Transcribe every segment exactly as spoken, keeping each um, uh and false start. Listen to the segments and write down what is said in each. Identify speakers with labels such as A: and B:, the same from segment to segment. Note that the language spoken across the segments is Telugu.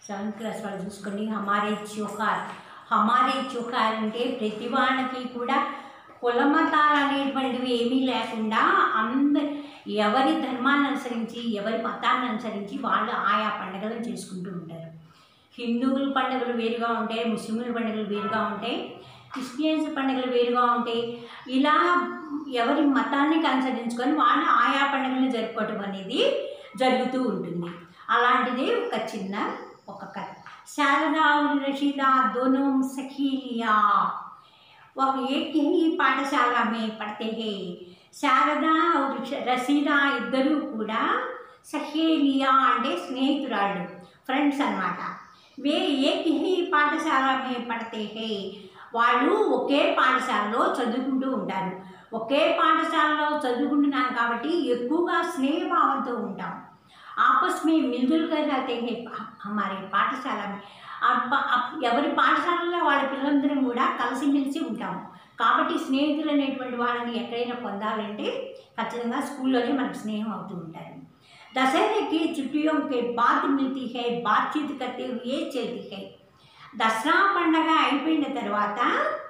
A: సెవెంత్ క్లాస్ వాళ్ళు చూసుకోండి. హమారే త్యోహార్ హమారే త్యోహార్ అంటే ప్రతి వాళ్ళకి కూడా కుల మతాలు అనేటువంటివి ఏమీ లేకుండా అందరి ఎవరి ధర్మాన్ని అనుసరించి ఎవరి మతాన్ని అనుసరించి వాళ్ళు ఆయా పండుగలను చేసుకుంటూ ఉంటారు. హిందువుల పండుగలు వేరుగా ఉంటాయి, ముస్లింల పండుగలు వేరుగా ఉంటాయి, క్రిస్టియన్స్ పండుగలు వేరుగా ఉంటాయి. ఇలా ఎవరి మతాన్ని అనుసరించుకొని వాళ్ళు ఆయా పండుగలను జరుపుకోవటం అనేది జరుగుతూ ఉంటుంది. అలాంటిది ఒక చిన్న ఒక కథ. శారदा और रशीदा दोनों सखियाँ वह एक ही पाठशाला में पढ़ते हैं. శారదా और రసీదా ఇద్దరు కూడా సఖేలియా అంటే స్నేహితురాళ్ళు, ఫ్రెండ్స్ అన్నమాట. వే ఏక్ హీ పాఠశాల మే పడితే హే వాళ్ళు ఒకే పాఠశాలలో చదువుకుంటూ ఉంటారు. ఒకే పాఠశాలలో చదువుకుంటున్నాం కాబట్టి ఎక్కువగా స్నేహభావంతో ఉంటాం. ఆపస్ మే మిల్జుల్ కర్ రహతే హే హమారే పాఠశాల ఎవరి పాఠశాలలో వాళ్ళ పిల్లలందరం కూడా కలిసిమెలిసి ఉంటాము. కాబట్టి స్నేహితులు అనేటువంటి వాళ్ళని ఎక్కడైనా పొందాలంటే ఖచ్చితంగా స్కూల్లోనే మనకు స్నేహం అవుతూ ఉంటారు. दशहरे की छुट्टियों के बाद मिलती है, बातचीत करते हुए चलती है. దసరా పండగ అయిపోయిన తర్వాత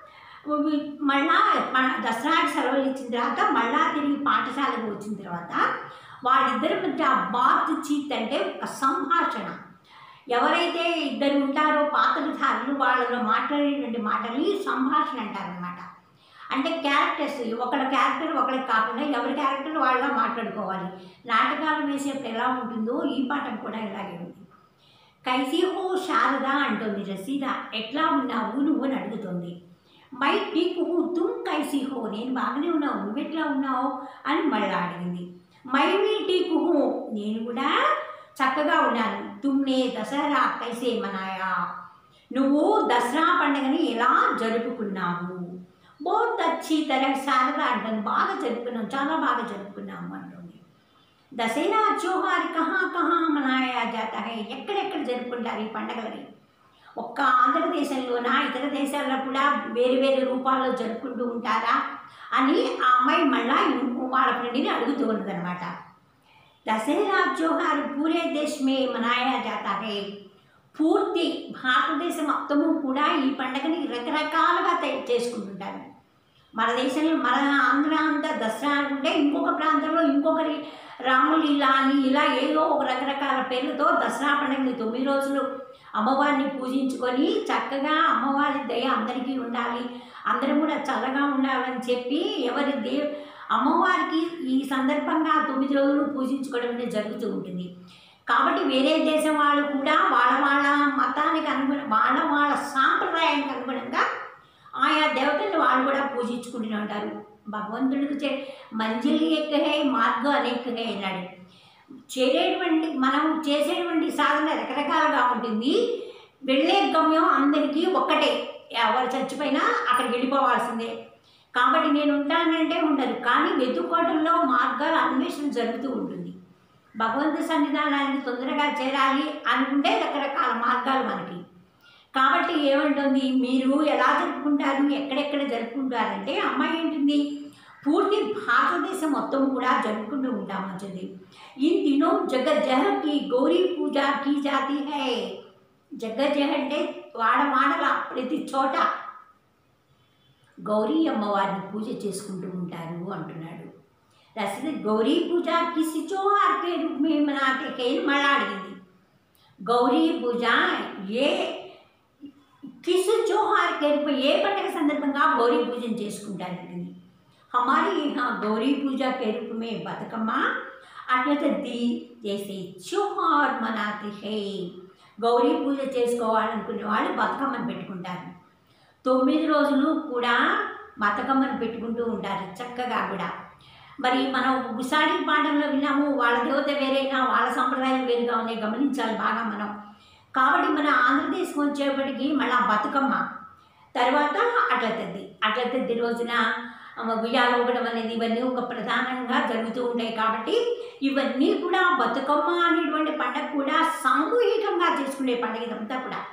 A: మళ్ళా దసరాకి సెలవులు ఇచ్చిన తర్వాత మళ్ళా తిరిగి పాఠశాలకు వచ్చిన తర్వాత వాళ్ళిద్దరి మధ్య బాత్ చీత్ అంటే ఒక సంభాషణ. ఎవరైతే ఇద్దరు ఉంటారో పాత్రధారులు వాళ్ళలో మాట్లాడేటువంటి మాటల్ని సంభాషణ అంటారనమాట. అంటే క్యారెక్టర్స్ ఒకళ్ళ క్యారెక్టర్ ఒకరికి కాకుండా ఎవరి క్యారెక్టర్ వాళ్ళగా మాట్లాడుకోవాలి. నాటకాలు వేసేప్పుడు ఎలా ఉంటుందో ఈ పాఠం కూడా ఇలాగే ఉంది. కైసీ హో శారద అంటుంది రసీదా, ఎట్లా ఉన్నావు నువ్వు అని అడుగుతుంది. మై ఠీక్ హూ తుమ్ కైసీ హో నేను బాగానే ఉన్నావు నువ్వెట్లా ఉన్నావు అని మళ్ళీ అడిగింది. మై మీ ఠీక్ హూ నేను కూడా చక్కగా ఉన్నాను. తుమ్నే దసరా కైసే మనాయా నువ్వు దసరా పండుగని ఎలా జరుపుకున్నావు. बहुत अच्छी तरह శారద అంటుంది బాగా జరుపుకున్నాం చాలా బాగా జరుపుకున్నాము అంటుంది. దసరా త్యోహార్ కహా కహా మనాయా జాతా హై ఎక్కడెక్కడ జరుపుకుంటారు ఈ పండుగలని. ఒక్క ఆంధ్రదేశంలోనా ఇతర దేశాల్లో కూడా వేరు వేరు రూపాల్లో జరుపుకుంటూ ఉంటారా అని ఆ అమ్మాయి మళ్ళా వాళ్ళ ఫ్రెండ్ని అడుగుతూ ఉన్నదనమాట. దసరా త్యోహార్ పూరే దేశ్ మే మనాయా జాతా హై పూర్తి భారతదేశం మొత్తము కూడా ఈ పండుగని రకరకాలుగా చేసుకుంటుంటారు. మన దేశంలో మన ఆంధ్ర అంతా దసరా అంటే ఇంకొక ప్రాంతంలో ఇంకొకరి రాములీలా అని ఇలా ఏదో ఒక రకరకాల పేర్లతో దసరా పండుగని తొమ్మిది రోజులు అమ్మవారిని పూజించుకొని చక్కగా అమ్మవారి దయ అందరికీ ఉండాలి, అందరం కూడా చల్లగా ఉండాలని చెప్పి ఎవరి దే అమ్మవారికి ఈ సందర్భంగా తొమ్మిది రోజులు పూజించుకోవడం అనేది జరుగుతూ ఉంటుంది. కాబట్టి వేరే దేశం వాళ్ళు కూడా వాళ్ళ వాళ్ళ మతానికి అనుగుణ వాళ్ళ వాళ్ళ సాంప్రదాయానికి అనుగుణంగా ఆయా దేవతలను వాళ్ళు కూడా పూజించుకుంటూ ఉంటారు. భగవంతుడికి చే మంజిలి ఎక్కహే మార్గం అనేకహే అన్నాడు. చేరేటువంటి మనం చేసేటువంటి సాధన రకరకాలుగా ఉంటుంది. వెళ్ళే గమ్యం అందరికీ ఒక్కటే, ఎవరు చచ్చిపోయినా అక్కడికి వెళ్ళిపోవాల్సిందే. కాబట్టి నేను ఉంటానంటే ఉండదు, కానీ వెతుక్కోవడంలో మార్గాల అన్వేషణ జరుగుతూ ఉంటుంది. భగవంతు సన్నిధానానికి తొందరగా చేరాలి అనుకుంటే రకరకాల మార్గాలు మనకి. కాబట్టి ఏమంటుంది మీరు ఎలా జరుపుకుంటారు ఎక్కడెక్కడ జరుపుకుంటారంటే అమ్మాయి ఏంటుంది పూర్తి భారతదేశం మొత్తం కూడా జరుపుకుంటూ ఉంటాం మంచిది. ఈ దినో జగజ్జహకి గౌరీ పూజ కీ జాతి హై. జగజ్జహ అంటే వాడవాడల ప్రతి చోట గౌరీ అమ్మవారిని పూజ చేసుకుంటూ ఉంటారు అంటున్నాడు. రసీదా గౌరీ పూజ కిసి త్యోహార్ కే రూప్ మే మనాతే హై మళ్ళా అడిగింది. గౌరీ పూజ ఏ కిసు త్యోహార్ కే రూప్ ఏ పండుగ సందర్భంగా గౌరీ పూజను చేసుకుంటారండి. हमारे यहाँ गौरी पूजा के रूप में बतकम्मा అట్లయితే ది చేసి త్యోహార్ మనాతే హై. గౌరీ పూజ చేసుకోవాలనుకునే వాళ్ళు బతుకమ్మను పెట్టుకుంటారు. తొమ్మిది రోజులు కూడా బతుకమ్మను పెట్టుకుంటూ ఉంటారు చక్కగా కూడా. మరి మనం గుసాడి పాఠంలో విన్నాము వాళ్ళ దేవత వేరైనా వాళ్ళ సంప్రదాయాలు వేరుగా ఉన్నాయి గమనించాలి బాగా మనం. కాబట్టి మన ఆంధ్రదేశం వచ్చేప్పటికి మళ్ళీ బతుకమ్మ తర్వాత అట్ల తద్ది అట్ల తద్ది రోజున ఉయ్యాల ఊగడం అనేది ఇవన్నీ ఒక ప్రధానంగా జరుగుతూ ఉంటాయి. కాబట్టి ఇవన్నీ కూడా బతుకమ్మ అనేటువంటి పండుగ కూడా సామూహికంగా చేసుకునే పండుగ ఇదంతా కూడా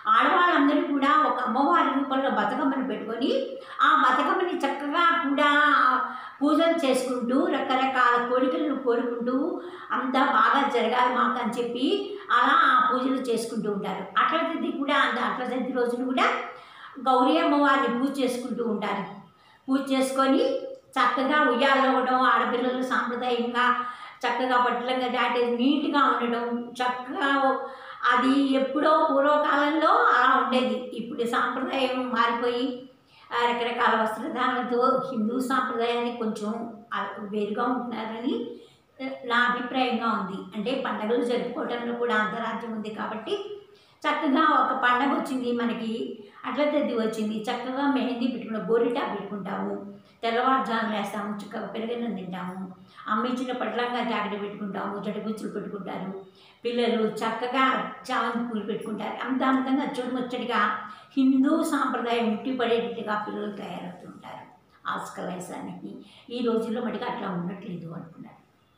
A: ఆడవాళ్ళందరూ కూడా ఒక అమ్మవారి రూపంలో బతుకమ్మని పెట్టుకొని ఆ బతుకమ్మని చక్కగా కూడా పూజలు చేసుకుంటూ రకరకాల కోరికలను కోరుకుంటూ అంతా బాగా జరగాలి మాకు అని చెప్పి అలా ఆ పూజలు చేసుకుంటూ ఉంటారు. అట్ల తద్ది కూడా అంత అట్ల తద్ది రోజున కూడా గౌరీ అమ్మవారిని పూజ చేసుకుంటూ ఉంటారు. పూజ చేసుకొని చక్కగా ఉయ్యాల్లో ఉండడం, ఆడపిల్లలు సాంప్రదాయంగా చక్కగా బట్టలుగా దాటి నీట్గా ఉండడం, చక్కగా అది ఎప్పుడో పూర్వకాలంలో అలా ఉండేది. ఇప్పుడు సాంప్రదాయం మారిపోయి రకరకాల వస్త్రధారణతో హిందూ సాంప్రదాయాన్ని కొంచెం వేరుగా ఉంటున్నారని నా అభిప్రాయంగా ఉంది. అంటే పండుగలు జరుపుకోవడంలో కూడా అంతరార్థం ఉంది కాబట్టి చక్కగా ఒక పండగ వచ్చింది మనకి, అట్ల తద్ది వచ్చింది, చక్కగా మెహందీ పెట్టుకున్న గోరిటా పెట్టుకుంటాము, తెల్లవారుజామున వేస్తాము, చక్కగా పెరుగన్నం తింటాము, అమ్మించిన పట్లంగా జాకెట్ పెట్టుకుంటాము, జడగుచ్చులు పెట్టుకుంటారు, పిల్లలు చక్కగా చామంతి పూలు పెట్టుకుంటారు. అంత అందంగా చూడముచ్చటిగా హిందూ సాంప్రదాయం ఉట్టిపడేటట్టుగా పిల్లలు తయారవుతుంటారు. ఆజకల్ ఐసానికి ఈ రోజుల్లో మటుకు అట్లా ఉండట్లేదు అనుకున్నారు.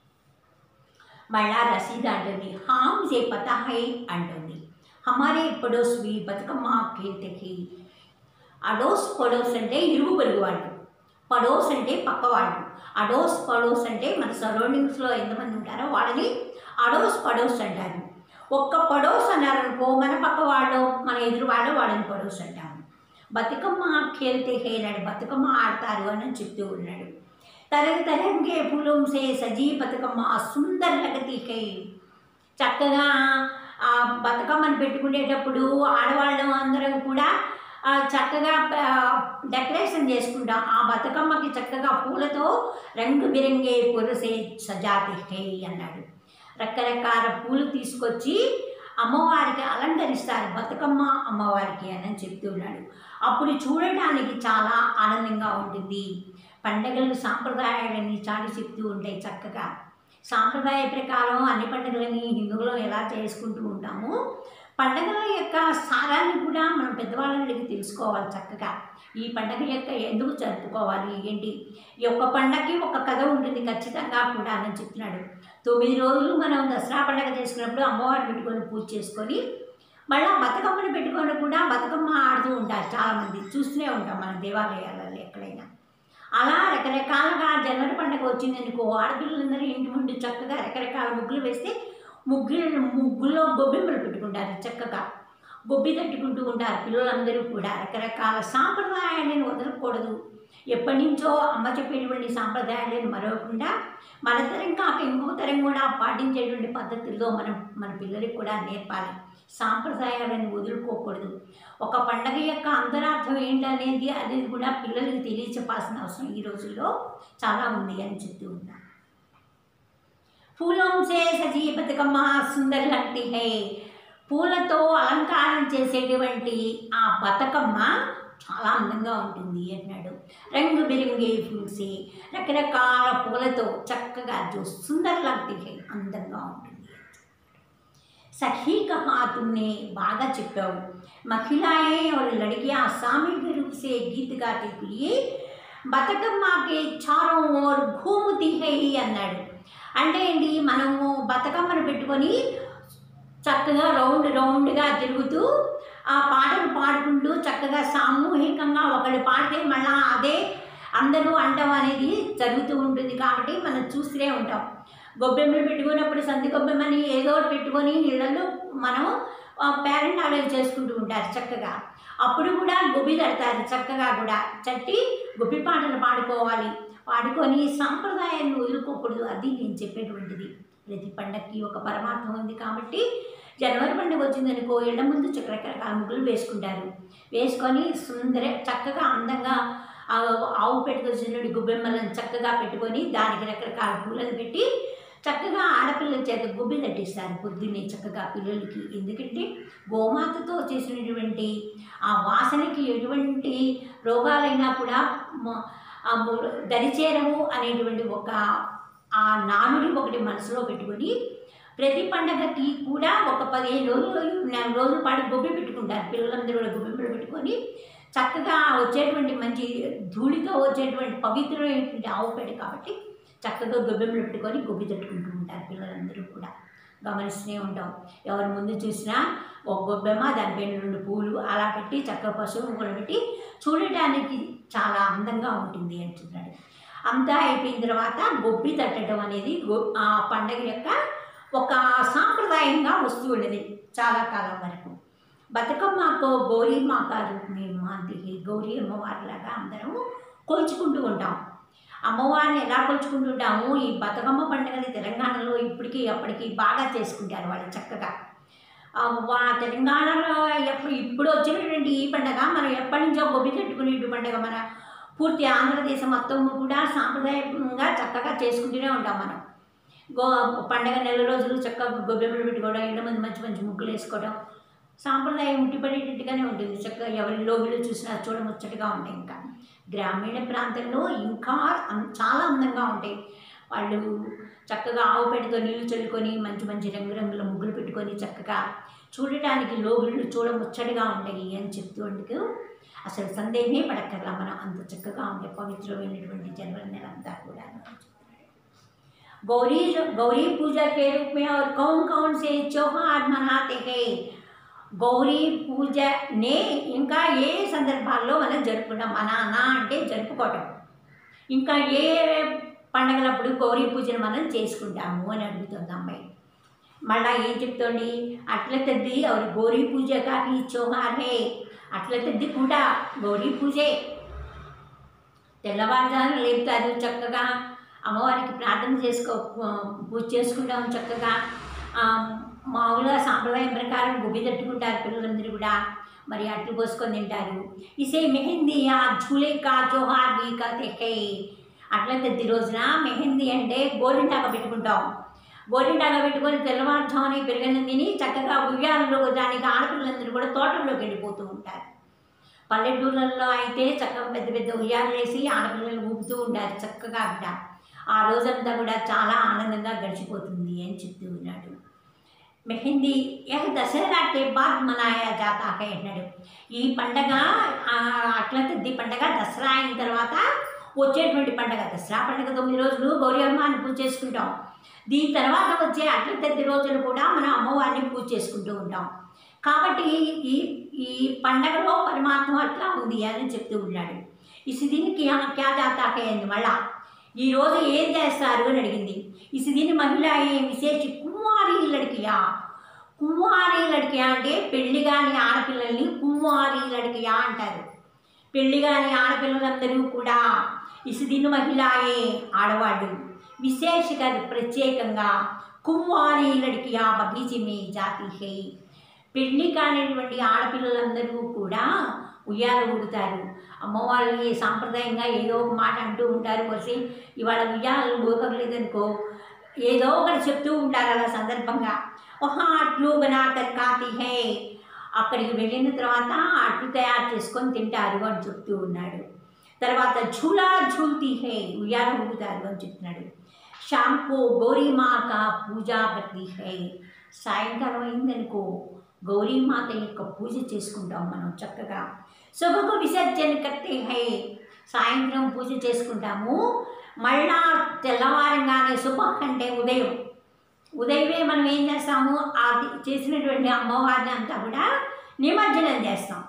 A: మళ్ళా రసీదా అంటుంది, హామ్ సే పతా హై అంటుంది. హమారే పడోస్వి బతుకమ్మ కేతకి. అడోస్ పడోస్ అంటే ఇరుగు పొరుగు వాళ్ళు, పడోస్ అంటే పక్కవాళ్ళు. అడోస్ పడోస్ అంటే మన సరౌండింగ్స్లో ఎంతమంది ఉంటారో వాళ్ళని అడోస్ పడోస్ అంటారు. ఒక్క పడోస్ అన్నారనుకో మన పక్క వాళ్ళు మన ఎదురు వాళ్ళు వాళ్ళని పడోస్ అంటాము. బతుకమ్మ ఖేల్తే హే నాడు బతుకమ్మ ఆడతారు అని చెప్తూ ఉన్నాడు. తరంగ తరంగే ఫూలం సే సజీ బతుకమ్మ సుందర లగతి హై. చక్కగా ఆ బతుకమ్మని పెట్టుకునేటప్పుడు ఆడవాళ్ళు అందరం కూడా చక్కగా డెకరేషన్ చేసుకుంటాం. ఆ బతుకమ్మకి చక్కగా పూలతో రంగు బిరంగే పురసే సజాతి హై అన్నాడు. రకరకాల పూలు తీసుకొచ్చి అమ్మవారికి అలంకరిస్తారు బతుకమ్మ అమ్మవారికి అని చెప్తున్నాడు. అప్పుడు చూడటానికి చాలా ఆనందంగా ఉంటుంది. పండగలు సాంప్రదాయాలని చాటి చెప్తూ ఉంటాయి. చక్కగా సాంప్రదాయ ప్రకారం అన్ని పండుగలని హిందువులు ఎలా చేసుకుంటూ ఉంటాము, పండుగల యొక్క సారాన్ని కూడా మనం పెద్దవాళ్ళని అడిగి తెలుసుకోవాలి. చక్కగా ఈ పండుగ యొక్క ఎందుకు జరుపుకోవాలి ఏంటి, ఈ ఒక్క పండగకి ఒక కథ ఉంటుంది ఖచ్చితంగా కూడా అని చెప్తున్నాడు. తొమ్మిది రోజులు మనం దసరా పండుగ చేసుకున్నప్పుడు అమ్మవారిని పెట్టుకొని పూజ చేసుకొని మళ్ళీ బతుకమ్మని పెట్టుకొని కూడా బతుకమ్మ ఆడుతూ ఉంటారు. చాలామంది చూస్తూనే ఉంటాం మన దేవాలయాలలో ఎక్కడైనా. అలా రకరకాలుగా జనవరి పండుగ వచ్చిందనుకో ఆడపిల్లలందరూ ఇంటి ముందు చక్కగా రకరకాల ముగ్గులు వేస్తే ముగ్గులు ముగ్గుల్లో గొబ్బెమ్మలు పెట్టుకుంటారు. చక్కగా గొబ్బి తట్టుకుంటూ ఉంటారు పిల్లలందరూ కూడా. రకరకాల సాంప్రదాయాలను వదలకూడదు. ఎప్పటి నుంచో అమ్మ చెప్పేటువంటి సాంప్రదాయాలను మరవకుండా మన తరం కాక ఇంకొక తరం కూడా పాటించేటువంటి పద్ధతుల్లో మనం మన పిల్లలకు కూడా నేర్పాలి. సాంప్రదాయాలను వదులుకోకూడదు. ఒక పండగ యొక్క అంతరార్థం ఏంటనేది అనేది కూడా పిల్లలకు తెలియచెప్పాల్సిన అవసరం ఈ రోజుల్లో చాలా ఉంది అని చెప్తూ ఉన్నాను. ఫూలం సే సజీ బతుకమ్మ సుందర లగ్తి హై. పూలతో అలంకారం చేసేటువంటి ఆ బతుకమ్మ చాలా అందంగా ఉంటుంది అన్నాడు. రంగు బిరంగే ఫూల్సే రకరకాల పూలతో చక్కగా జో సుందర లగ్తి హై అందంగా ఉంటుంది. सखी कहा तुमने బాగా చెప్పావు. महिलाएं और लड़कियां सामूहिक रूप से गीत गाते हुए బతుకమ్మ के चारों ओर घूमती है అన్నాడు. అంటే ఏంటి, మనము బతుకమ్మను పెట్టుకొని చక్కగా రౌండ్ రౌండ్గా తిరుగుతూ ఆ పాటలు పాడుకుంటూ చక్కగా సామూహికంగా ఒకళ్ళు పాడితే మళ్ళా అదే అందరూ అంటాం అనేది జరుగుతూ ఉంటుంది. కాబట్టి మనం చూస్తూనే ఉంటాం. గొబ్బెమ్మలు పెట్టుకున్నప్పుడు సంధి గొబ్బెమ్మని ఏదో పెట్టుకొని నీళ్ళల్లో మనం పేరెంట్ ఆలోచన చేసుకుంటూ ఉంటారు చక్కగా. అప్పుడు కూడా గొబ్బి తడతారు చక్కగా కూడా చట్టి గొబ్బి పాటలు పాడుకోవాలి. పాడుకొని సాంప్రదాయాన్ని వదులుకోకూడదు. అది నేను చెప్పేటువంటిది. ప్రతి పండగకి ఒక పరమార్థం ఉంది కాబట్టి జనవరి పండుగ వచ్చిందనుకో ఇళ్ళ ముందు రకరకాల ముగ్గులు వేసుకుంటారు. వేసుకొని సుందర చక్కగా అందంగా ఆవు పెట్టుకొచ్చినటువంటి గొబ్బెమ్మలను చక్కగా పెట్టుకొని దానికి రకరకాల పూలను పెట్టి చక్కగా ఆడపిల్లల చేత గొబ్బి తట్టిస్తారు పొద్దున్నే చక్కగా పిల్లలకి. ఎందుకంటే గోమాతతో చేసినటువంటి ఆ వాసనకి ఎటువంటి రోగాలైనా కూడా దరిచేరవు అనేటువంటి ఒక ఆ నానుడి ఒకటి మనసులో పెట్టుకొని ప్రతి పండగకి కూడా ఒక పదిహేను రోజులు నెల రోజుల పాటు గొబ్బి పెట్టుకుంటారు. పిల్లలందరూ కూడా గొబ్బెమ్మలు పెట్టుకొని చక్కగా వచ్చేటువంటి మంచి ధూళితో వచ్చేటువంటి పవిత్రమైనటువంటి ఆవు పేడ కాబట్టి చక్కగా గొబ్బెమ్మలు పెట్టుకొని గొబ్బి తట్టుకుంటూ ఉంటారు పిల్లలందరూ కూడా. గమనిస్తూనే ఉంటాం. ఎవరు ముందు చూసినా ఒక గొబ్బెమ్మ, దానిపైన రెండు పూలు అలా పెట్టి చక్కగా పసుపు కుంకుమ పెట్టి చూడటానికి చాలా అందంగా ఉంటుంది అంటున్నాడు. అంతా అయిపోయిన తర్వాత గొబ్బి తట్టడం అనేది ఆ పండగ యొక్క ఒక సాంప్రదాయంగా వస్తూ ఉండేది చాలా కాలం వరకు. బతుకమ్మకు గౌరీమాత రూపమేమాంతికి గౌరీ అమ్మవారిలాగా అందరం కొలుచుకుంటూ ఉంటాం. అమ్మవారిని ఎలా కొలుచుకుంటుంటాము? ఈ బతుకమ్మ పండుగని తెలంగాణలో ఇప్పటికీ అప్పటికి బాగా చేసుకుంటారు వాళ్ళు చక్కగా. వా తెలంగాణలో ఎప్పుడు ఇప్పుడు వచ్చినటువంటి ఈ పండుగ మనం ఎప్పటి నుంచో గొబ్బి తట్టుకునే పండుగ మన పూర్తి ఆంధ్రదేశం మొత్తం కూడా సాంప్రదాయంగా చక్కగా చేసుకుంటూనే ఉంటాం మనం. గో పండగ నెల రోజులు చక్కగా గొబ్బెమ్మలు పెట్టుకోవడం, ఇళ్ళ మంది మంచి మంచి ముగ్గులు వేసుకోవడం సాంప్రదాయం ఉట్టిపడేటట్టుగానే ఉంటుంది. చక్కగా ఎవరి లోగిలో చూసినా చూడముచ్చటగా ఉంటాయి. ఇంకా గ్రామీణ ప్రాంతంలో ఇంకా చాలా అందంగా ఉంటాయి. వాళ్ళు చక్కగా ఆవు పెడతో నీళ్లు చల్లుకొని మంచి మంచి రంగురంగుల ముగ్గులు పెట్టుకొని చక్కగా చూడటానికి లోగిళ్ళు చూడముచ్చటగా ఉంటాయి అని చెప్తూ అందుకు అసలు సందేహమే పడక్కర్లా. మనం అంత చక్కగా ఉండే పవిత్రమైనటువంటి జనవరి నెల అంతా కూడా. गौरी गौरी पूजा के रूप में और कौन कौन से त्योहार मनाते हैं? గౌరీ పూజ నే ఇంకా ఏ సందర్భాల్లో మనం జరుపుకుంటాం? మనానా అంటే జరుపుకోవటం. ఇంకా ఏ పండగలప్పుడు గౌరీ పూజను మనం చేసుకుంటాము అని అడుగుతుంది అమ్మాయి. మళ్ళీ ఏం చెప్తోంది? అట్ల తద్ది और గౌరీ పూజ का ही त्योहार है. అట్ల తద్ది కూడా గౌరీ పూజే. తెల్లవారుజామున లేపుతారు, చక్కగా అమ్మవారికి ప్రార్థన చేసుకో పూజ చేసుకుంటాం. చక్కగా మామూలుగా సాంప్రదాయం ప్రకారం గుబ్బి తట్టుకుంటారు పిల్లలందరూ కూడా. మరి అట్లు పోసుకొని తింటారు. ఇసే మెహందీ ఆ ఝూలే కా జోహార్ బీ కహతే హై. అట్ల తద్ది రోజున మెహందీ అంటే గోరింటాక పెట్టుకుంటాం. గోరింటాక పెట్టుకొని తెల్లవారుజామున పెరుగన్నం తిని చక్కగా ఉయ్యాలలో దానికి ఆడపిల్లలందరూ కూడా తోటల్లోకి వెళ్ళిపోతూ ఉంటారు. పల్లెటూళ్ళల్లో అయితే చక్కగా పెద్ద పెద్ద ఉయ్యాలు వేసి ఆడపిల్లలు ఊపుతూ ఉంటారు చక్కగా. అక్కడ ఆ రోజంతా కూడా చాలా ఆనందంగా గడిచిపోతుంది అని చెప్తూ ఉన్నాడు. మెహందీ యహ్ దసరా కే బాద్ మనాయా జాతా హై అన్నాడు. ఈ పండగ అట్ల తద్ది పండగ దసరా అయిన తర్వాత వచ్చేటువంటి పండగ. దసరా పండగ తొమ్మిది రోజులు గౌరీ అమ్మవారిని పూజ చేసుకుంటాం. దీని తర్వాత వచ్చే అట్ల తద్ది రోజులు కూడా మనం అమ్మవారిని పూజ చేసుకుంటూ ఉంటాం. కాబట్టి ఈ ఈ పండగలో పరమాత్మ అట్లా ఉంది అని చెప్తూ ఉన్నాడు. ఇసి దీనికి క్యా జాతా హై అంది. మళ్ళా ఈరోజు ఏం చేస్తారు అని అడిగింది. ఇసి దీని మహిళ ఏ విశేష కుమారి లడికియా. కుమారి లడికియా అంటే పెళ్లి కాని ఆడపిల్లల్ని కుమారి లడికియా అంటారు. పెళ్లి కాని ఆడపిల్లలందరూ కూడా ఇసి దీని మహిళయే ఆడవాళ్ళు. విశేషగా ప్రత్యేకంగా కుమారి లడికియా బగీచి మే జాతి హై. పెళ్లి కానిటువంటి ఆడపిల్లలందరూ కూడా ఉయ్యాల ఊగుతారు. అమ్మవాళ్ళు సాంప్రదాయంగా ఏదో ఒక మాట అంటూ ఉంటారు. వచ్చి ఇవాళ ఉయ్యాలు ఊగలేదనుకో ఏదో ఒకటి చెప్తూ ఉంటారు అలా సందర్భంగా. ఓహా అట్లు బనాకర్ కాతి హై. అక్కడికి వెళ్ళిన తర్వాత అట్లు తయారు చేసుకొని తింటారు అని చెప్తూ ఉన్నాడు. తర్వాత ఝూలా ఝూల్తీ హై. ఉయ్యాల ఊగుతారు అని చెప్తున్నాడు. షాంకో గౌరీమాత పూజా కర్తీ హై. సాయంకాలం అయిందనుకో గౌరీమాత యొక్క పూజ చేసుకుంటాం మనం చక్కగా. శుభకు విసర్జన కర్తే హై. సాయంత్రం పూజ చేసుకుంటాము. మళ్ళా తెల్లవారంగానే శుభ అంటే ఉదయం ఉదయమే మనం ఏం చేస్తాము? అది చేసినటువంటి అమ్మవారిని అంతా కూడా నిమజ్జనం చేస్తాం.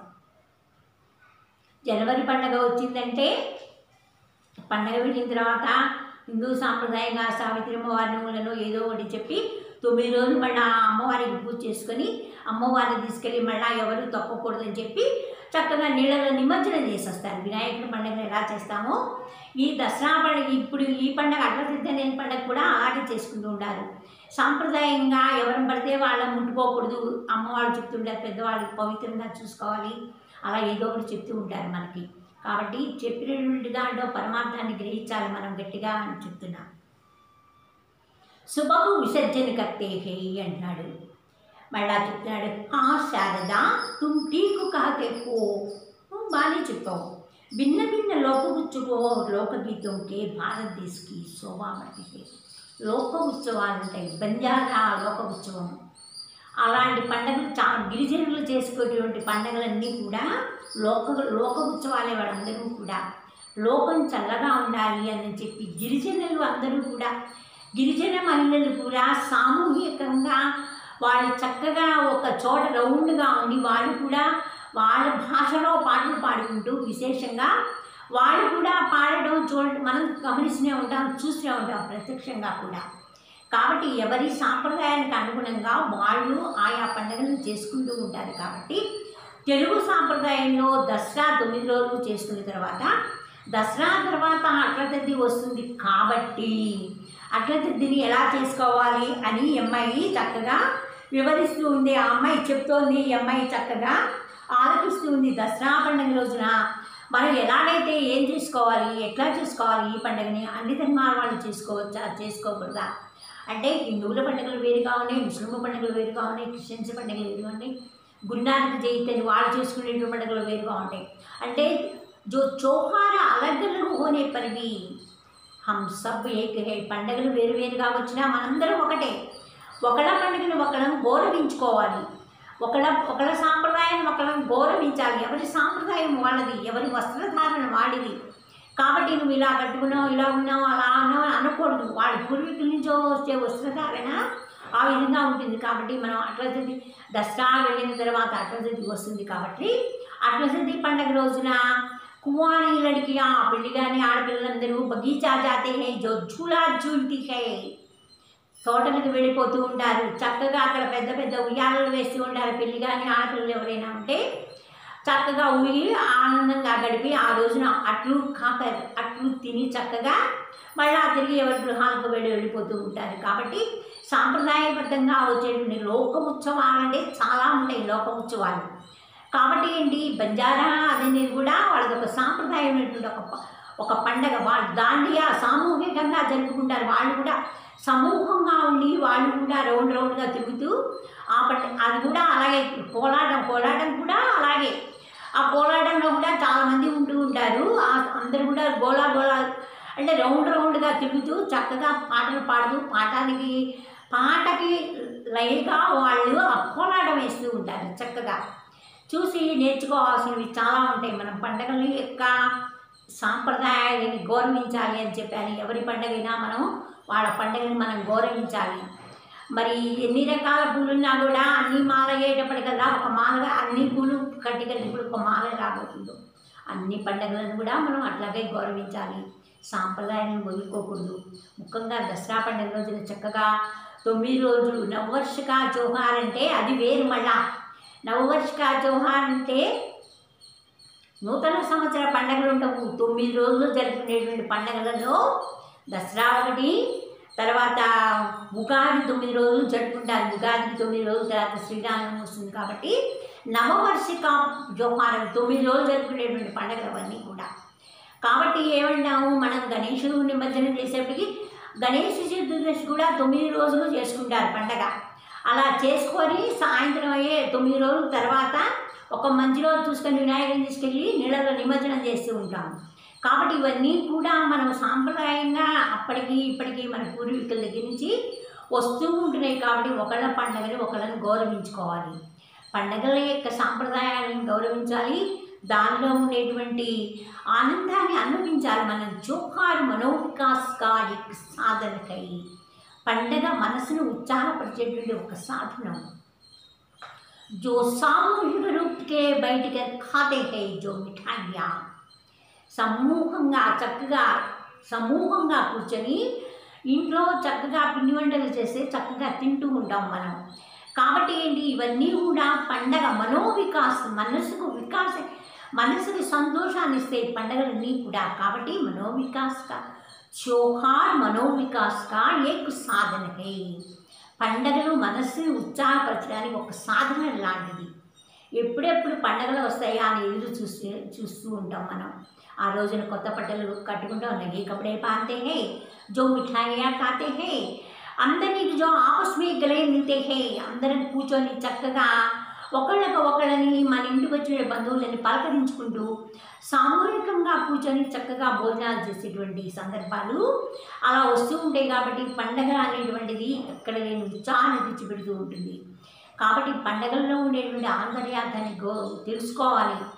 A: జనవరి పండుగ వచ్చిందంటే పండగ వెళ్ళిన తర్వాత హిందూ సాంప్రదాయంగా సావిత్రి అమ్మవారిని ఏదో ఒకటి చెప్పి తొమ్మిది రోజులు మళ్ళీ అమ్మవారికి పూజ చేసుకొని అమ్మవారిని తీసుకెళ్ళి మళ్ళీ ఎవరు తప్పకూడదని చెప్పి చక్కగా నీళ్ళలో నిమజ్జనం చేసి వస్తారు. వినాయకుడి పండుగను ఎలా చేస్తామో ఈ దసరా పండుగ ఇప్పుడు ఈ పండుగ అట్ల తద్ది పండుగ కూడా అలాగే చేసుకుంటూ ఉంటారు. సాంప్రదాయంగా ఎవరిని పడితే వాళ్ళని ముట్టుకోకూడదు. అమ్మవాళ్ళు చెప్తుంటారు పెద్దవాళ్ళు పవిత్రంగా చూసుకోవాలి. అలా ఏదో ఒకటి చెప్తూ ఉంటారు మనకి. కాబట్టి చెప్పినటువంటి దాంట్లో పరమార్థాన్ని గ్రహించాలి మనం గట్టిగా అని చెప్తున్నాం. శుభకు విసర్జన కర్తే హై అంటున్నాడు. మళ్ళా చెప్తున్నాడు. హా శారదా తుమ్ ఠీకు కహతే హో. నువ్వు బాగానే చెప్పావు. భిన్న భిన్న లోక ఉత్సవో లోక గీతంకే భారతదేశకి శోభామతి హై. లోక ఉత్సవాలు ఉంటాయి. బంజారా లోక ఉత్సవం అలాంటి పండుగలు చాలా గిరిజనులు చేసుకునేటువంటి పండుగలన్నీ కూడా లోక లోక ఉత్సవాలే. వాళ్ళందరూ కూడా లోకం చల్లగా ఉండాలి అని చెప్పి గిరిజనులు అందరూ కూడా గిరిజన మహిళలు కూడా సామూహికంగా వాళ్ళు చక్కగా ఒక చోట రౌండ్గా ఉండి వాళ్ళు కూడా వాళ్ళ భాషలో పాటలు పాడుకుంటూ విశేషంగా వాళ్ళు కూడా పాడడం చూడటం మనం గమనిస్తూనే ఉంటాం, చూస్తూనే ఉంటాం ప్రత్యక్షంగా కూడా. కాబట్టి ఎవరి సాంప్రదాయానికి అనుగుణంగా వాళ్ళు ఆయా పండుగలను చేసుకుంటూ ఉంటారు. కాబట్టి తెలుగు సాంప్రదాయంలో దసరా తొమ్మిది రోజులు చేసుకున్న తర్వాత దసరా తర్వాత అట్ల తద్ది వస్తుంది. కాబట్టి అట్ల తద్దిని ఎలా చేసుకోవాలి అని అమ్మాయి చక్కగా వివరిస్తూ ఉంది. ఆ అమ్మాయి చెప్తోంది, ఈ అమ్మాయి చక్కగా ఆలోచిస్తూ ఉంది. దసరా పండుగ రోజున మనం ఎలాగైతే ఏం చేసుకోవాలి, ఎట్లా చేసుకోవాలి ఈ పండుగని, అన్ని ధర్మాల వాళ్ళు చేసుకోవచ్చా చేసుకోకూడదా అంటే హిందువుల పండుగలు వేరుగా ఉన్నాయి, ముస్లింల పండుగలు వేరుగా ఉన్నాయి, క్రిస్టియన్స్ పండుగలు వేరుగా ఉన్నాయి, గురునానక్ జయంతి అని వాళ్ళు చేసుకునే పండుగలు వేరుగా ఉంటాయి. అంటే జో చోహార అలగ్ అలగ్ హోనే పర్ భీ హమ్ సబ్ ఏక్ హై. పండుగలు వేరు వేరుగా వచ్చినా మనందరం ఒకటే. ఒకళ్ళ పండుగను ఒకళ్ళని గౌరవించుకోవాలి, ఒకళ్ళ ఒకళ్ళ సాంప్రదాయాన్ని ఒకళ్ళని గౌరవించాలి. ఎవరి సాంప్రదాయం వాళ్ళది, ఎవరి వస్త్రధారణ వాడిది. కాబట్టి నువ్వు ఇలా కట్టుకున్నావు, ఇలా ఉన్నావు, అలా ఉన్నావు అనకూడదు. వాళ్ళ పూర్వీకుల నుంచో వచ్చే వస్త్రధారణ ఆ విధంగా ఉంటుంది. కాబట్టి మనం అట్ల తద్ది దసరా వెళ్ళిన తర్వాత అట్ల తద్ది వస్తుంది. కాబట్టి అట్ల తద్ది పండుగ రోజున కువానీ లడికియా పెళ్లి కానీ ఆడపిల్లలందరూ బగీచా జాతే హై, జో ఝూలా ఝూల్తీ హై, తోటలకు వెళ్ళిపోతూ ఉంటారు. చక్కగా అక్కడ పెద్ద పెద్ద ఉయ్యాలలు వేస్తూ ఉంటారు. పెళ్లి కానీ ఆడపిల్లలు ఎవరైనా ఉంటే చక్కగా ఊగి ఆనందంగా గడిపి ఆ రోజున అట్లు కాక అట్లు తిని చక్కగా మళ్ళీ తిరిగి ఎవరి గృహాలకు వెళ్ళి వెళ్ళిపోతూ ఉంటారు. కాబట్టి సాంప్రదాయబద్ధంగా వచ్చేటువంటి లోక ఉత్సవాలు అంటే చాలా ఉంటాయి లోక ఉత్సవాలు. కాబట్టి ఏంటి బంజారా అనేది కూడా వాళ్ళకి ఒక సాంప్రదాయమైనటువంటి ఒక ఒక పండగ. వాళ్ళు దాండియా సామూహికంగా జరుపుకుంటారు. వాళ్ళు కూడా సమూహంగా ఉండి వాళ్ళు కూడా రౌండ్ రౌండ్గా తిరుగుతూ ఆ పంట అది కూడా అలాగే. కోలాటం కోలాటం కూడా అలాగే. ఆ కోలాటంలో కూడా చాలామంది ఉంటూ ఉంటారు. అందరూ కూడా గోలా గోలా అంటే రౌండ్ రౌండ్గా తిరుగుతూ చక్కగా పాటలు పాడుతూ పాఠానికి పాటకి లైగా వాళ్ళు ఆ కోలాటం వేస్తూ ఉంటారు. చక్కగా చూసి నేర్చుకోవాల్సినవి చాలా ఉంటాయి. మనం పండుగల యొక్క సాంప్రదాయాలని గౌరవించాలి అని చెప్పాను. ఎవరి పండుగైనా మనం వాళ్ళ పండుగని మనం గౌరవించాలి. మరి ఎన్ని రకాల పూలున్నా కూడా అన్ని మాల అయ్యేటప్పటికల్లా ఒక మాలగా అన్ని పూలు కట్టి కలిపి ఒక మాల రాబోతుందో అన్ని పండుగలను కూడా మనం అట్లాగే గౌరవించాలి. సాంప్రదాయాలను వదులుకోకూడదు. ముఖ్యంగా దసరా పండుగ రోజున చక్కగా తొమ్మిది రోజులు నవవర్షికా జోహార్ అంటే అది వేరు. మళ్ళా నవవర్షికా జోహార్ అంటే నూతన సంవత్సర పండుగలు ఉండవు. తొమ్మిది రోజులు జరుపుకునేటువంటి పండుగలలో దసరా ఒకటి, తర్వాత ఉగాది తొమ్మిది రోజులు జరుపుకుంటారు. ఉగాదికి తొమ్మిది రోజుల తర్వాత శ్రీరామనవమి వస్తుంది. కాబట్టి నవవర్షిక జోహారం తొమ్మిది రోజులు జరుపుకునేటువంటి పండుగలు అవన్నీ కూడా. కాబట్టి ఏమంటాము మనం గణేశుడు నిమజ్జనం చేసేప్పటికి గణేష్ చతుర్దశి కూడా తొమ్మిది రోజులు చేసుకుంటారు పండగ. అలా చేసుకొని సాయంత్రం అయ్యే తొమ్మిది రోజుల తర్వాత ఒక మంచి రోజు చూసుకొని వినాయకుడిని తీసుకెళ్ళి నీళ్ళలో నిమజ్జనం చేస్తూ ఉంటాము. కాబట్టి ఇవన్నీ కూడా మనం సాంప్రదాయంగా అప్పటికి ఇప్పటికీ మన పూర్వీకుల దగ్గర నుంచి వస్తూ ఉంటున్నాయి. కాబట్టి ఒకళ్ళ పండుగని ఒకళ్ళని గౌరవించుకోవాలి. పండుగల యొక్క సాంప్రదాయాలను గౌరవించాలి. దానిలో ఉండేటువంటి ఆనందాన్ని అనుభవించాలి. మనం జోహార్ మనోవికాస్ కా యొక్క సాధనకై పండగ మనసును ఉత్సాహపరిచేటువంటి ఒక సాధనం. జో సామూహిక రూపకే బయటికి ఖాతే హై జో మిఠాయియా, సమూహంగా చక్కగా సమూహంగా కూర్చొని ఇంట్లో చక్కగా పిండి వంటలు చేస్తే చక్కగా తింటూ ఉంటాం మనం. కాబట్టి ఏంటి ఇవన్నీ కూడా పండగ మనోవికాస్, మనసుకు వికాస మనసుకి సంతోషాన్ని ఇస్తాయి పండగలన్నీ కూడా. కాబట్టి మనోవికాస్ కా త్యోహార్ మనోవికాస్ కా ఏక్ సాధనకై, పండగలు మనస్సుని ఉత్సాహపరచడానికి ఒక సాధన లాంటిది. ఎప్పుడెప్పుడు పండగలు వస్తాయా అని ఎదురు చూస్తూ చూస్తూ ఉంటాం మనం. ఆ రోజున కొత్త బట్టలు కట్టుకుంటాం, నగే కపడే పహనతే హై, జో మిఠాయియా ఖాతే హై, అందరినీ జో ఆపస్ మే గలే మిల్తే హై, అందరం కూర్చొని చక్కగా ఒకళ్ళకి ఒకళ్ళని మన ఇంటికి వచ్చిన బంధువులని పలకరించుకుంటూ సామూహికంగా కూర్చొని చక్కగా భోజనాలు చేసేటువంటి సందర్భాలు అలా వస్తూ ఉంటాయి. కాబట్టి పండగ అనేటువంటిది ఎక్కడ లేని ఉత్సాహాన్ని తెచ్చిపెడుతూ ఉంటుంది. కాబట్టి పండగల్లో ఉండేటువంటి ఆంతర్యార్థాన్ని గో తెలుసుకోవాలి.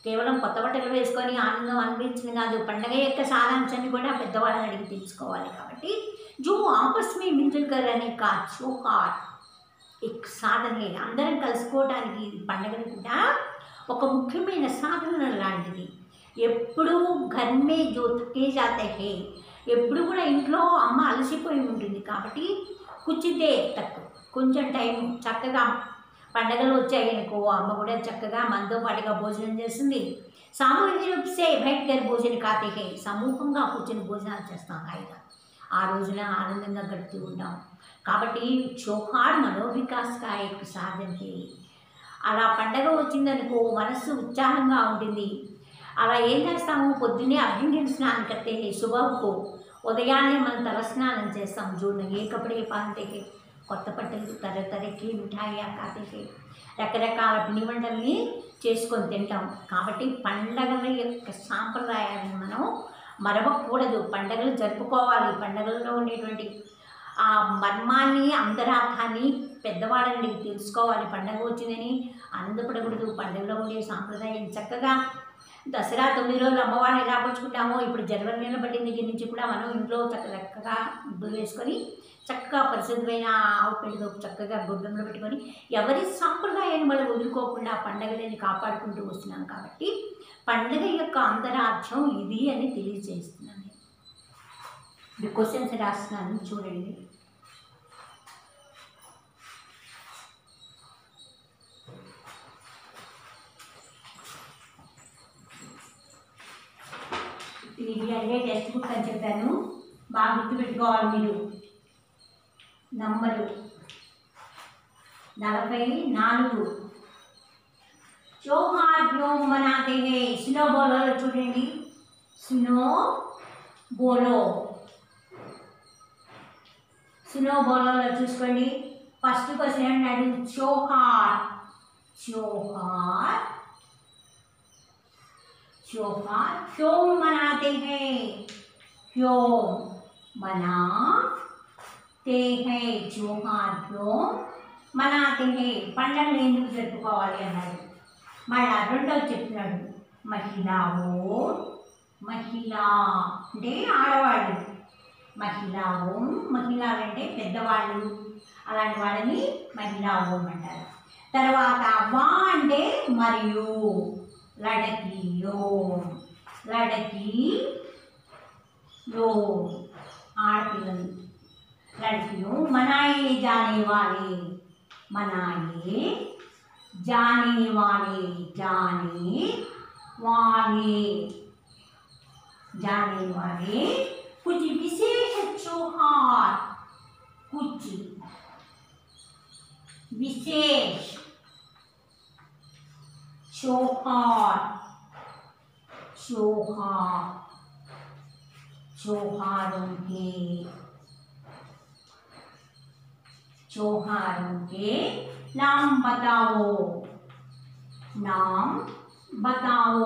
A: కేవలం కొత్త బట్టలు వేసుకొని ఆనందం అనిపించింది కాదు, పండగ యొక్క సారాంశాన్ని కూడా పెద్దవాళ్ళని అడిగి తెలుసుకోవాలి. కాబట్టి జో ఆపస్ మే మిల్ కర్ అనే కా త్యోహార్ ఎక్ సాధన, అందరం కలుసుకోవడానికి పండగను కూడా ఒక ముఖ్యమైన సాధన లాంటిది. ఎప్పుడూ ఘర్మే జో థకే జాతే హే, ఎప్పుడు కూడా ఇంట్లో అమ్మ అలసిపోయి ఉంటుంది కాబట్టి కుచితే తక్కువ కొంచెం టైం చక్కగా పండగలు వచ్చాయనుకో అమ్మ కూడా చక్కగా మనతో పాటుగా భోజనం చేస్తుంది. సామూహిక రూపసే బయట గారి భోజనం కాతే సమూహంగా కూర్చొని భోజనాలు చేస్తాం, హాయిగా ఆ రోజున ఆనందంగా గడుపుతూ ఉంటాం. కాబట్టి త్యోహార్ మనోవికాస్ కా యొక్క సాధనకి అలా పండగ వచ్చిందనుకో మనస్సు ఉత్సాహంగా ఉంటుంది. అలా ఏం చేస్తాము, పొద్దున్నే అభ్యంగన స్నానం కడితే సుబహ్కు ఉదయాన్నే మనం తలస్నానం చేస్తాం. జూన్ ఏ కపడే పహనతే కొత్త బట్టలు తర తరకి మిఠాయి కాతే రకరకాల పిండి వంటల్ని చేసుకొని తింటాం. కాబట్టి పండగల యొక్క సాంప్రదాయాలను మనం మరవకూడదు, పండగలు జరుపుకోవాలి. పండగల్లో ఉండేటువంటి ఆ మర్మాన్ని అంతరార్థాన్ని పెద్దవాళ్ళని తెలుసుకోవాలి. పండగ వచ్చిందని ఆనందపడకూడదు. పండుగలో ఉండే సాంప్రదాయం చక్కగా దసరా తొమ్మిది రోజులు అమ్మవారిని ఎలా పరుచుకుంటామో ఇప్పుడు జనవరి నెల పట్టిన దగ్గర నుంచి కూడా మనం ఇంట్లో చక్క చక్కగా ముగ్గులు వేసుకొని చక్కగా పరిశుద్ధమైన ఆవు పిండితో చక్కగా గొబ్బెమ్మలు పెట్టుకొని ఎవరి సాంప్రదాయాన్ని మనం వదులుకోకుండా పండగలని కాపాడుకుంటూ వస్తున్నాం. కాబట్టి పండగ యొక్క అంతరార్థం ఇది అని తెలియజేస్తున్నాను. మీ క్వశ్చన్స్ రాస్తున్నాను చూడండి. ఇది అంటే టెక్స్ట్ బుక్ అని చెప్పాను, బాగా గుర్తుపెట్టుకోవాలి మీరు. నంబరు నలభై నాలుగు త్యోహార్ క్యోं मनाते हैं, सुनो बोलो చూడండి, सुनो बोलो सुनो बोलो చూసుకోండి. ఫస్ట్ క్వశ్చన్ అన్నాడు త్యోహార్, త్యోహార్ त्योहार क्यों मनाते हैं, क्यों मनाते हैं, त्योहार क्यों मनाते हैं, పండగలు ఎందుకు జరుపుకోవాలి అన్నాడు. మళ్ళా రెండో చెప్తున్నాడు మహిళావో, మహిళా అంటే ఆడవాళ్ళు, మహిళావో మహిళలంటే పెద్దవాళ్ళు, అలాంటి వాళ్ళని మహిళావో అంటారు. తర్వాత వా అంటే మరియు, लड़कियों, लड़कियों आड़पिल्ललु, लड़कियों मनाए जाने वाले, मनाए जाने वाले, जाने वाले जाने वाले कुछ विशेष त्योहार, कुछ विशेष त्योहार, त्योहार त्योहारों के त्योहारों के नाम बताओ, नाम बताओ.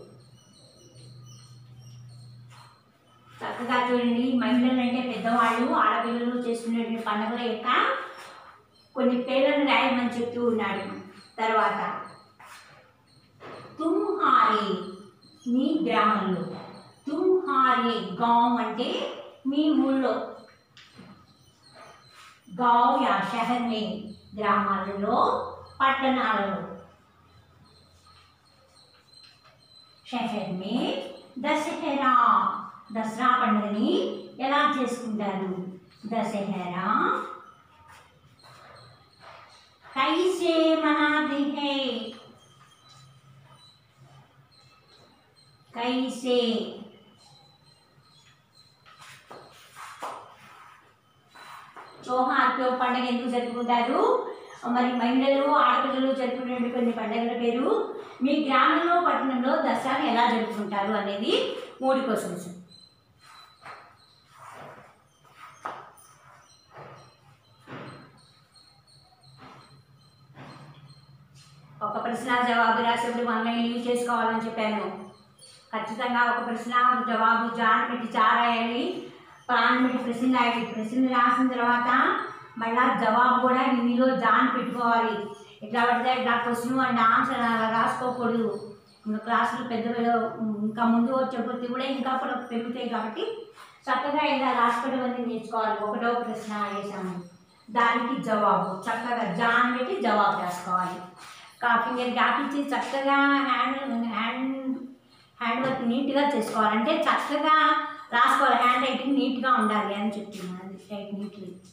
A: చక్కగా చూడండి, మహిళలు అంటే పెద్దవాళ్ళు, ఆడపిల్లలు చేసుకునే పండుగల యొక్క కొన్ని పేర్లను రాయమని చెప్తూ ఉన్నాడు. తర్వాత తుమ్హారే మీ గ్రామంలో, తుమ్హారే గావ్ అంటే మీ ఊళ్ళో, గావ్ యా షహర్ మే గ్రామాలలో పట్టణాలలో, షహర్ మే దసరా దసరా పండుగని ఎలా చేసుకుంటారు, దసరా కైసే మనాతే హై, कैसे त्योहार क्यों పండుగ ఎందుకు జరుపుకుంటారు, మరి మహిళలు ఆడపిల్లలు జరుపుకునే కొన్ని పండుగల పేరు, మీ గ్రామంలో పట్టణంలో దసరాను ఎలా జరుపుకుంటారు అనేది మూడు క్వశ్చన్స్. ఒక ప్రశ్న జవాబు రాసేప్పుడు వన్ లైన్ యూజ్ చేసుకోవాలని చెప్పాను. ఖచ్చితంగా ఒక ప్రశ్న జవాబు జాన్ పెట్టి చారాయాలి, ప్రాణం పెట్టి ప్రశ్న రాయాలి. ప్రశ్న రాసిన తర్వాత మళ్ళా జవాబు కూడా హిందీలో జాన్ పెట్టుకోవాలి. ఇట్లా పడితే ఇట్లా క్వశ్చన్ అండ్ ఆన్సర్ రాసుకోకూడదు. ఇంకా క్లాసులు పెద్ద ఇంకా ముందు వచ్చే కొద్ది కూడా ఇంకా కూడా పెరుగుతాయి కాబట్టి చక్కగా ఇలా రాసుకోవడం అనేది నేర్చుకోవాలి. ఒకటో ప్రశ్న వేసాము, దానికి జవాబు చక్కగా జాన్ పెట్టి జవాబు రాసుకోవాలి. కా ఫింగర్ గ్యాప్ ఇచ్చి చక్కగా హ్యాండ్ హ్యాండ్ హ్యాండ్ వర్క్ నీట్గా చేసుకోవాలి. అంటే చక్కగా రాసుకోవాలి, హ్యాండ్ రైటింగ్ నీట్గా ఉండాలి అని చెప్తున్నాను. Right neatly